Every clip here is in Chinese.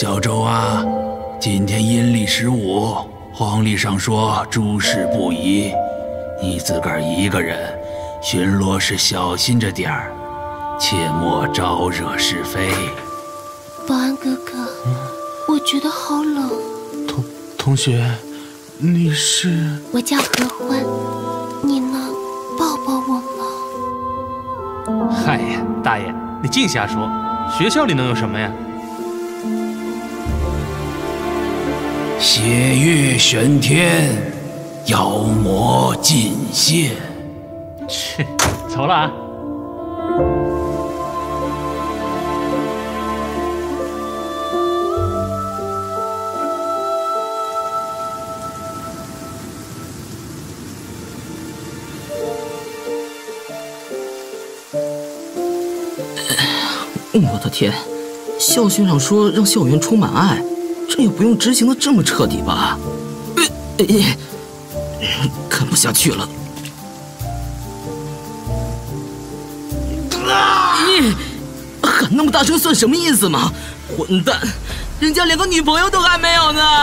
小周啊，今天阴历15，黄历上说诸事不宜，你自个儿一个人巡逻时小心着点儿，切莫招惹是非。 保安哥哥，我觉得好冷。 同学，你是？ 我叫何欢，你能抱抱我吗？ 嗨呀，大爷，你净瞎说，学校里能有什么呀？ 血月玄天，妖魔尽现。 去，走了啊。 我的天，校训上说让校园充满爱，这也不用执行的这么彻底吧？看不下去了。喊那么大声算什么意思嘛？混蛋，人家连个女朋友都还没有呢。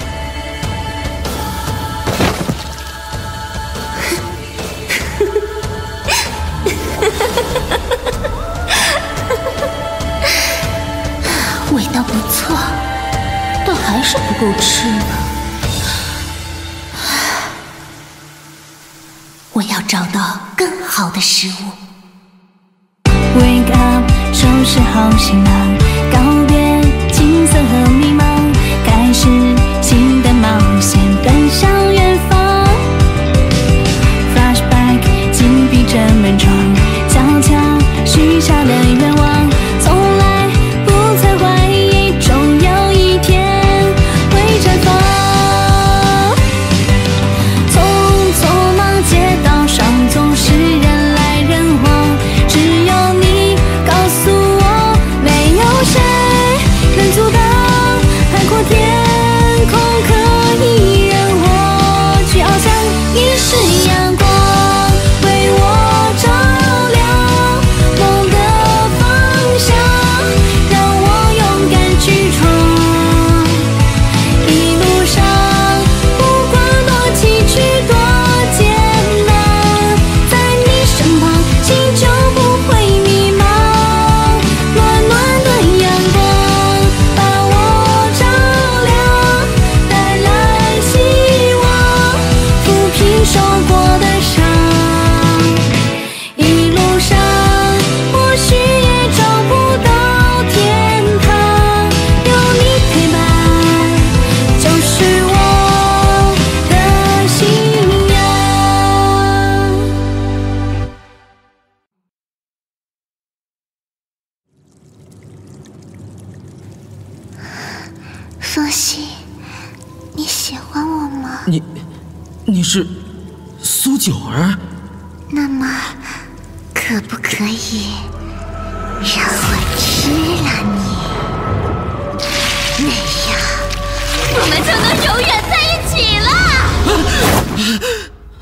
味道不错，但还是不够吃呢。我要找到更好的食物。 Wake up， 收拾好行囊，告别金色和迷茫，开始新的冒险，奔向远方。Flashback， 紧闭着门窗，悄悄许下的愿望，从来不曾怀疑，终有一天会绽放。匆匆忙街道上总是人来人往，只有你告诉我，没有谁能阻挡海阔天空，可以任我去翱翔。你是阳光，为我照亮梦的方向，让我勇敢去闯。一路上不管多崎岖多艰难，在你身旁心就不会迷茫。暖暖的阳光把我照亮，带来希望，抚平受过的伤。一路上或许也找不到天堂，有你陪伴就是我的信仰。 风息，你喜欢我吗？ 你是苏九儿？ 那么，可不可以让我吃了你？那样，我们就能永远在一起了。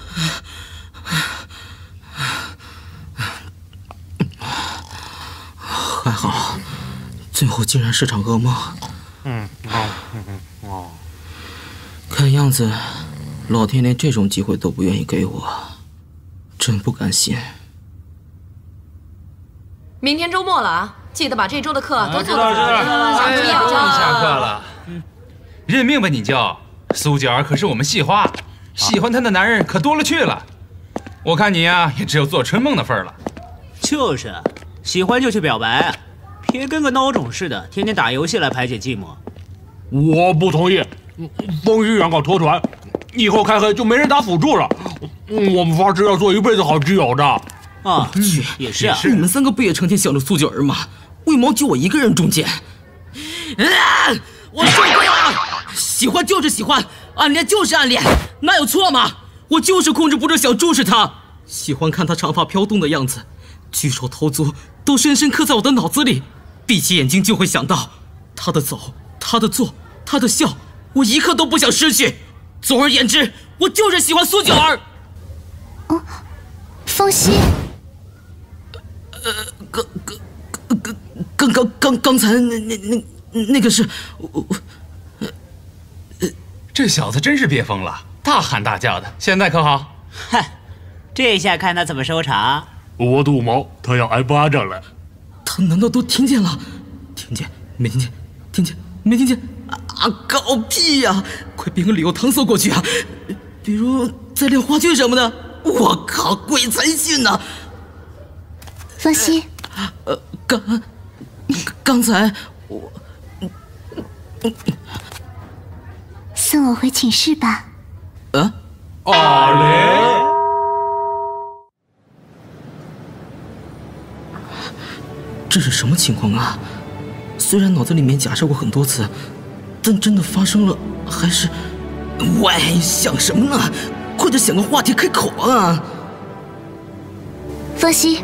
还好，最后竟然是场噩梦。看样子，老天连这种机会都不愿意给我，真不甘心。 明天周末了啊，记得把这周的课都做了。 终于下课了。认命吧你就，苏九儿可是我们系花，喜欢她的男人可多了去了。我看你呀，也只有做春梦的份儿了。 就是，喜欢就去表白，别跟个孬种似的，天天打游戏来排解寂寞。 我不同意，风息原告脱团，以后开黑就没人打辅助了。我们发誓要做一辈子好基友的。 啊，也是啊。 你们三个不也成天想着苏九儿吗？为毛就我一个人中箭？我受够了！喜欢就是喜欢，暗恋就是暗恋，哪有错吗？我就是控制不住想注视她，喜欢看她长发飘动的样子，举手投足都深深刻在我的脑子里。闭起眼睛就会想到她的走，她的坐，她的笑，我一刻都不想失去。总而言之，我就是喜欢苏九儿。 风息， 刚才那个是这小子真是憋疯了，大喊大叫的。现在可好？ 嗨，这下看他怎么收场。 我赌毛，他要挨巴掌了。 他难道都听见了？听见没听见？听见没听见？搞屁呀！快编个理由搪塞过去啊！比如在练话剧什么的。我靠，鬼才信呢！ 风息， 刚才我送我回寝室吧。 阿雷， 这是什么情况啊？虽然脑子里面假设过很多次，但真的发生了，还是……喂，想什么呢？快点想个话题开口啊！ 风息，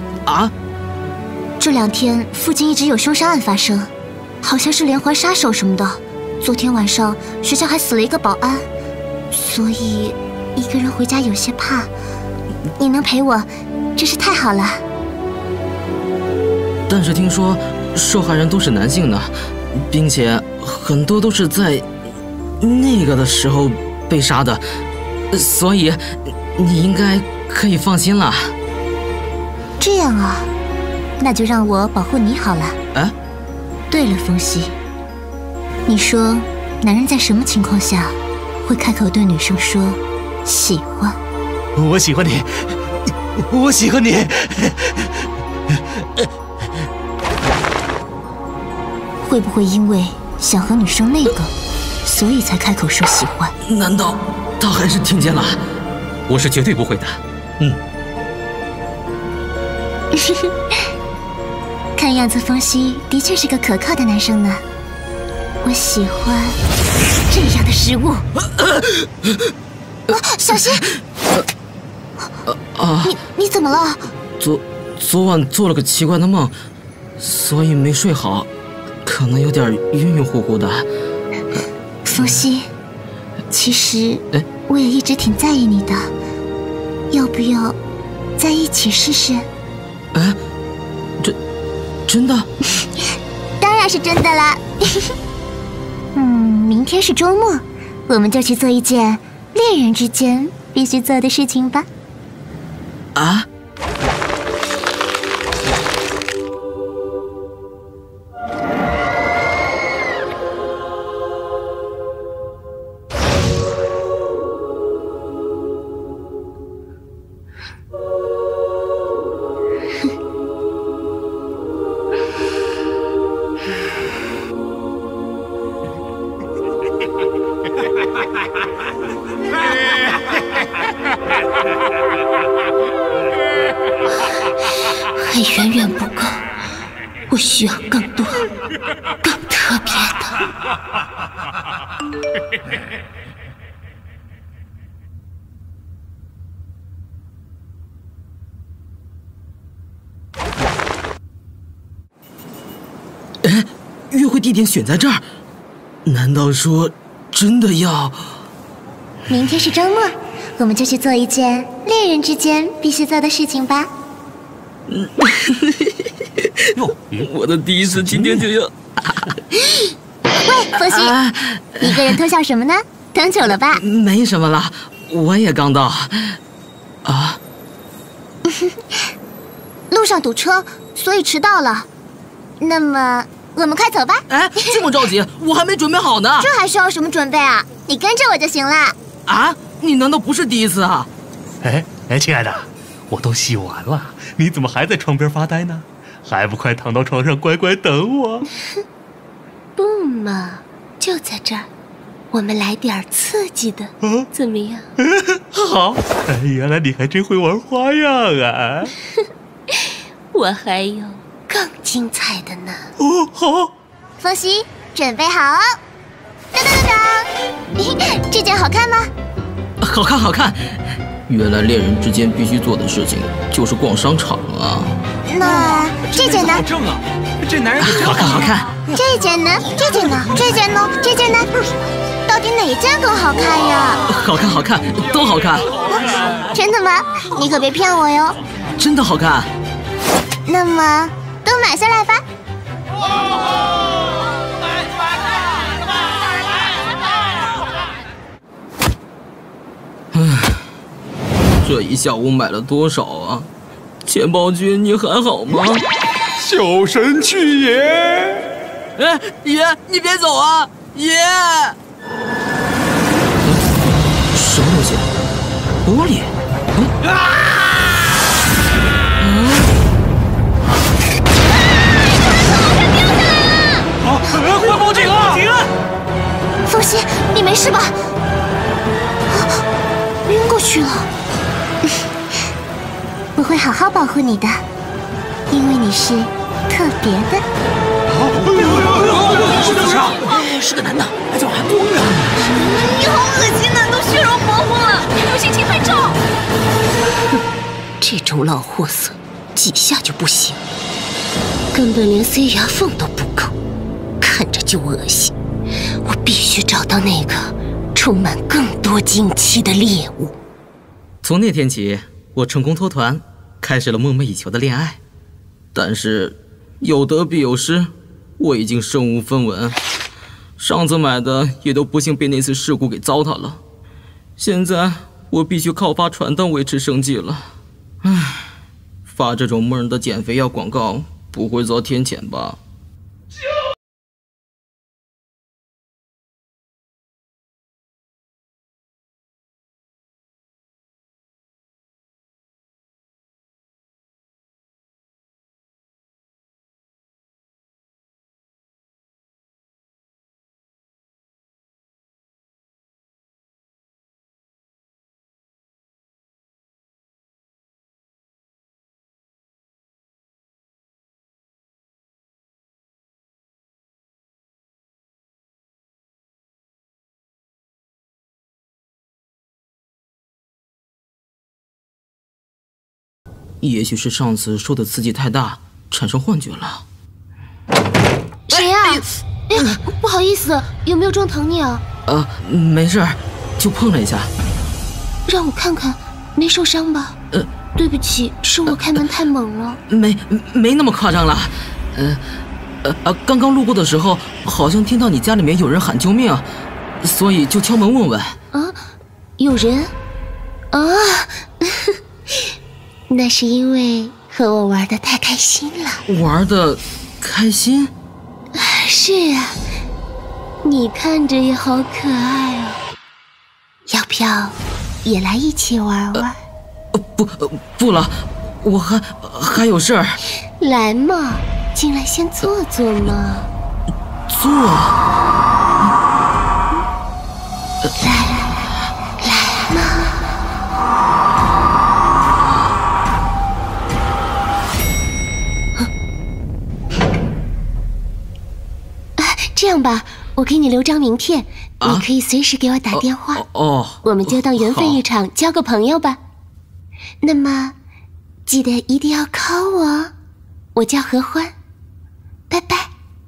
这2天附近一直有凶杀案发生，好像是连环杀手什么的。昨天晚上学校还死了一个保安，所以一个人回家有些怕。你能陪我，真是太好了。 但是听说受害人都是男性呢，并且很多都是在那个的时候被杀的，所以你应该可以放心了。 这样啊，那就让我保护你好了。对了，风息，你说男人在什么情况下会开口对女生说喜欢？ 我喜欢你，我喜欢你。 会不会因为想和女生那个，所以才开口说喜欢？ 难道他还是听见了？我是绝对不会的。 看样子风息的确是个可靠的男生呢。我喜欢这样的食物。小心！你怎么了？ 昨晚做了个奇怪的梦，所以没睡好，可能有点晕晕乎乎的。 风息，其实我也一直挺在意你的，要不要在一起试试？ 真的？ 当然是真的啦。明天是周末，我们就去做一件恋人之间必须做的事情吧。还远远不够，我需要更多、更特别的。约会地点选在这儿，难道说真的要？ 明天是周末，我们就去做一件恋人之间必须做的事情吧。 我的第一次今天就要…… 喂，风息，一个人偷笑什么呢？等久了吧？ 没什么了，我也刚到。 路上堵车，所以迟到了。那么我们快走吧。 这么着急？我还没准备好呢。 这还需要什么准备啊？你跟着我就行了。 你难道不是第一次啊？ 亲爱的，我都洗完了，你怎么还在床边发呆呢？还不快躺到床上乖乖等我？ 不嘛，就在这儿，我们来点刺激的，怎么样？ 好，原来你还真会玩花样啊！ 我还有更精彩的呢。 好。 风息，准备好。当当当当，这件好看吗？ 好看，好看。原来恋人之间必须做的事情就是逛商场啊。 那这件呢？ 好正啊，这男人好看，好看。 这件呢？这件呢？这件呢？这件呢？到底哪件更好看呀？ 好看，好看，都好看。 真的吗？你可别骗我哟。 真的好看。 那么都买下来吧。 这一下午买了多少啊？钱包君，你还好吗？ 小神去也！ 哎，爷，你别走啊，爷！什么东西？玻璃？ 快报警啊！停！ 风息，你没事吧？晕过去了。我会好好保护你的，因为你是特别的。 是个男的，而且我还不晕啊！ 你好恶心呐，都血肉模糊了，有心情拍照。 这种老货色，几下就不行，根本连塞牙缝都不够，看着就恶心。我必须找到那个充满更多惊奇的猎物。 从那天起，我成功脱团，开始了梦寐以求的恋爱。但是有得必有失，我已经身无分文，上次买的也都不幸被那次事故给糟蹋了。现在我必须靠发传单维持生计了。唉，发这种闷人的减肥药广告不会遭天谴吧？也许是上次受的刺激太大，产生幻觉了。 谁呀？哎，不好意思，有没有撞疼你啊？ 没事，就碰了一下。 让我看看，没受伤吧？对不起，是我开门太猛了。 没那么夸张了。刚刚路过的时候，好像听到你家里面有人喊救命，所以就敲门问问。 啊，有人？啊。那是因为和我玩得太开心了。 玩得开心？ 是啊，你看着也好可爱哦。要不要也来一起玩玩？ 不了，我还有事儿。 来嘛，进来先坐坐嘛。 坐？ 来嘛。这样吧，我给你留张名片，你可以随时给我打电话。我们就当缘分一场，交个朋友吧。那么，记得一定要 call 我，我叫何欢。拜拜。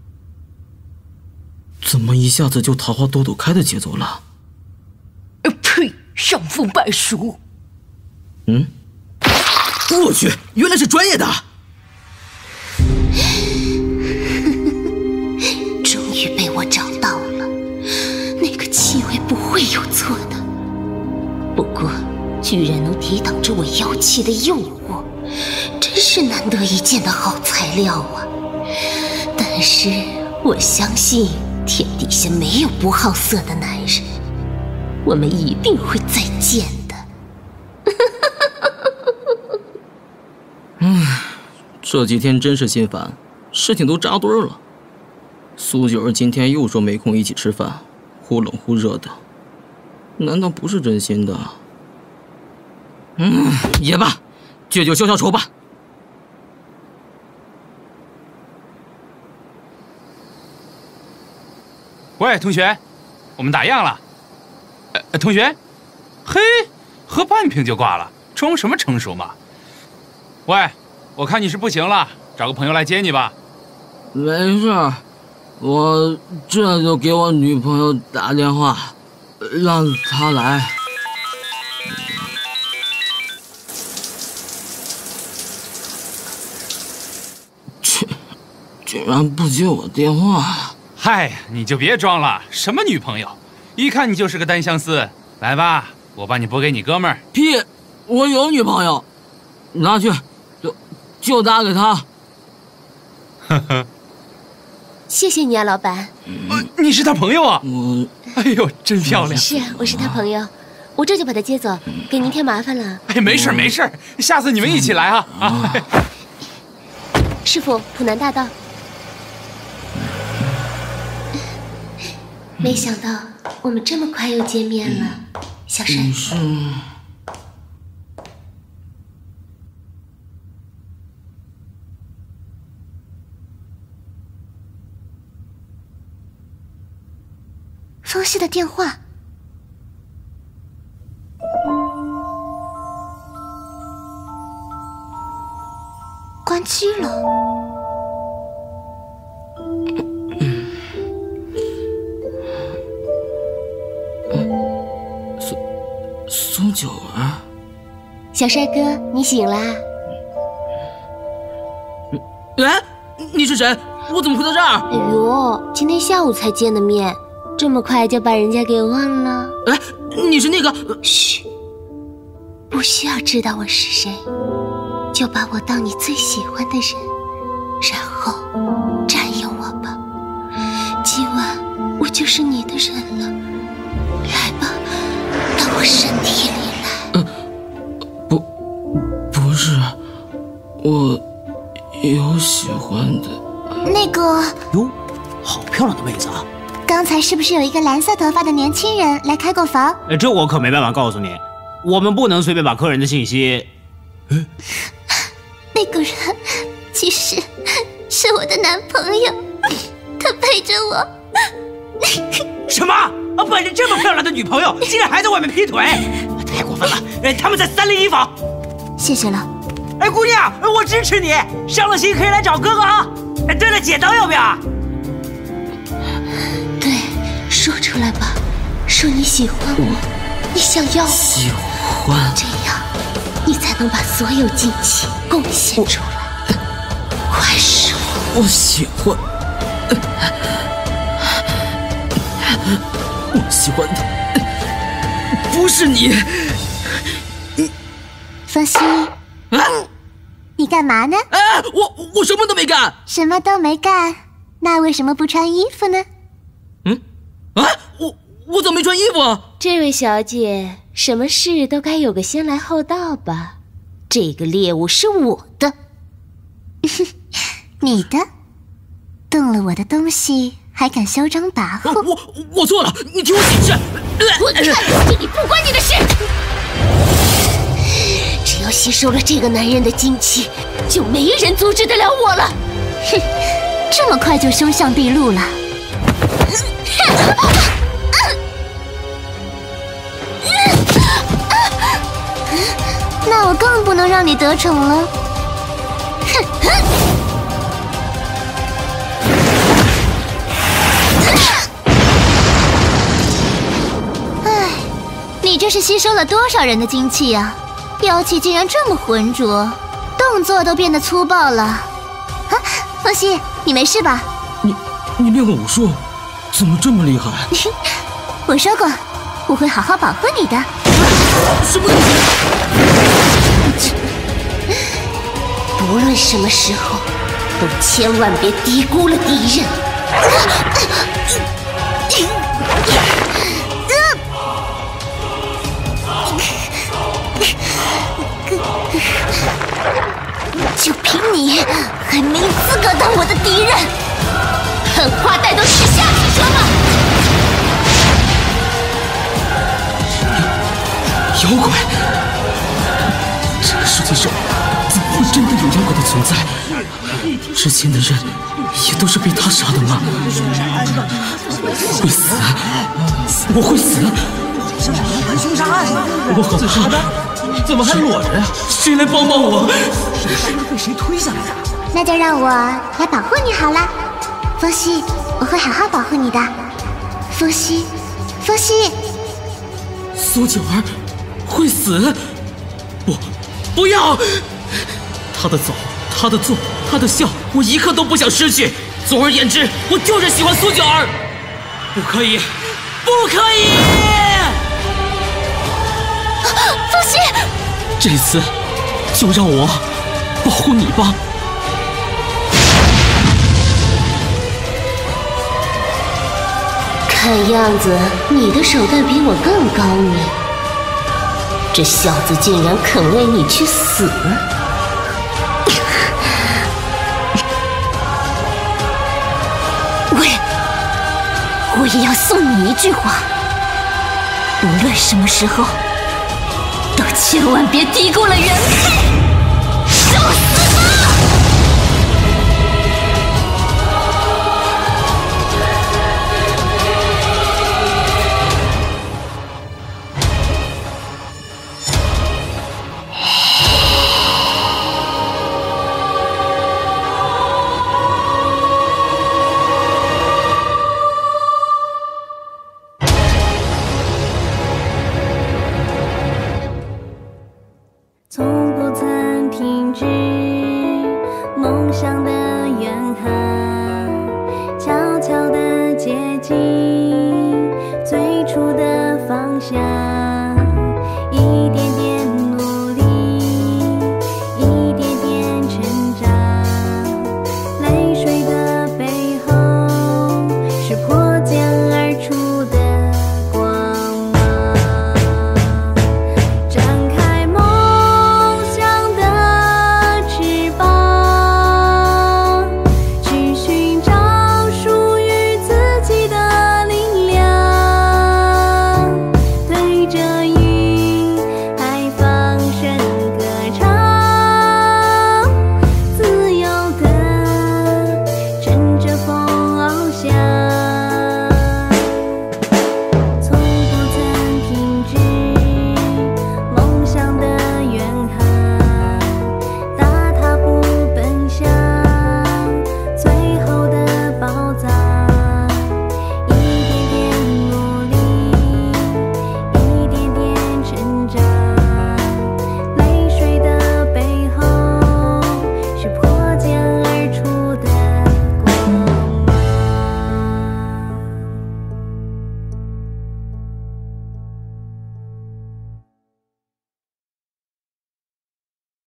怎么一下子就桃花朵朵开的节奏了？ 呸！伤风败俗。 我去，原来是专业的。 被我找到了，那个气味不会有错的。不过，居然能抵挡着我妖气的诱惑，真是难得一见的好材料啊！但是我相信天底下没有不好色的男人，我们一定会再见的。 这几天真是心烦，事情都扎堆了。苏九儿今天又说没空一起吃饭，忽冷忽热的，难道不是真心的？也罢，借酒消消愁吧。 喂，同学，我们打烊了。同学，嘿，喝半瓶就挂了，装什么成熟嘛？喂，我看你是不行了，找个朋友来接你吧。 没事。我这就给我女朋友打电话，让她来。居然不接我电话！ 嗨，你就别装了，什么女朋友？一看你就是个单相思。来吧，我帮你拨给你哥们儿。 屁！ 我有女朋友，拿去，就打给她。 呵呵。 谢谢你啊，老板。 你是他朋友啊？哎呦，真漂亮。 是，我是他朋友，我这就把他接走，给您添麻烦了。 哎，没事没事，下次你们一起来啊啊！ 师傅，普南大道。没想到我们这么快又见面了，小山。 你是？ 风息的电话。关机了。 苏九儿， 小帅哥，你醒啦？ 哎，你是谁？我怎么会在这儿？ 哎呦，今天下午才见的面，这么快就把人家给忘了？ 哎，你是那个…… 嘘，不需要知道我是谁，就把我当你最喜欢的人，然后占有我吧。今晚我就是你的人了，来吧，到我身体里来。 不是，我有喜欢的。 那个哟，好漂亮的妹子啊！ 刚才是不是有一个蓝色头发的年轻人来开过房？ 这我可没办法告诉你，我们不能随便把客人的信息。 那个人其实是我的男朋友，他陪着我。 什么？本着这么漂亮的女朋友，竟然还在外面劈腿，太过分了！他们在301房。 谢谢了。 哎，姑娘，我支持你，伤了心可以来找哥哥啊！哎，对了，剪刀要不要？ 对，说出来吧，说你喜欢我，你想要我， 喜欢， 这样你才能把所有劲气贡献出来。快说！ 我喜欢，我喜欢的不是你。 风息，你干嘛呢？ 哎，我什么都没干。 什么都没干，那为什么不穿衣服呢？ 我怎么没穿衣服？ 这位小姐，什么事都该有个先来后到吧？这个猎物是我的。 你的？动了我的东西还敢嚣张跋扈？ 我错了，你听我解释。 滚开！这里不关你的事。只要吸收了这个男人的精气，就没人阻止得了我了。 哼，这么快就凶相毕露了。那我更不能让你得逞了。唉，你这是吸收了多少人的精气呀？妖气竟然这么浑浊，动作都变得粗暴了。啊，风息，你没事吧？ 你练过武术，怎么这么厉害？ 我说过，我会好好保护你的。 什么东西？不论什么时候，都千万别低估了敌人。 就凭你，还没资格当我的敌人。 狠话带到吃下去说吧。 妖怪，这个世界上怎么会真的有妖怪的存在？之前的人也都是被他杀的吗？会死，我会死。 凶杀案， 我好怕，怎么还裸着呀？谁来帮帮我？ 是被谁推下来的？ 那就让我来保护你好了。风息，我会好好保护你的。风息，风息。 苏九儿会死？不要！他的走，他的坐，他的笑，我一刻都不想失去。总而言之，我就是喜欢苏九儿。不可以，不可以！ 风息， 这次就让我保护你吧。 看样子你的手段比我更高明，这小子竟然肯为你去死！我也要送你一句话，无论什么时候，都千万别低估了原配。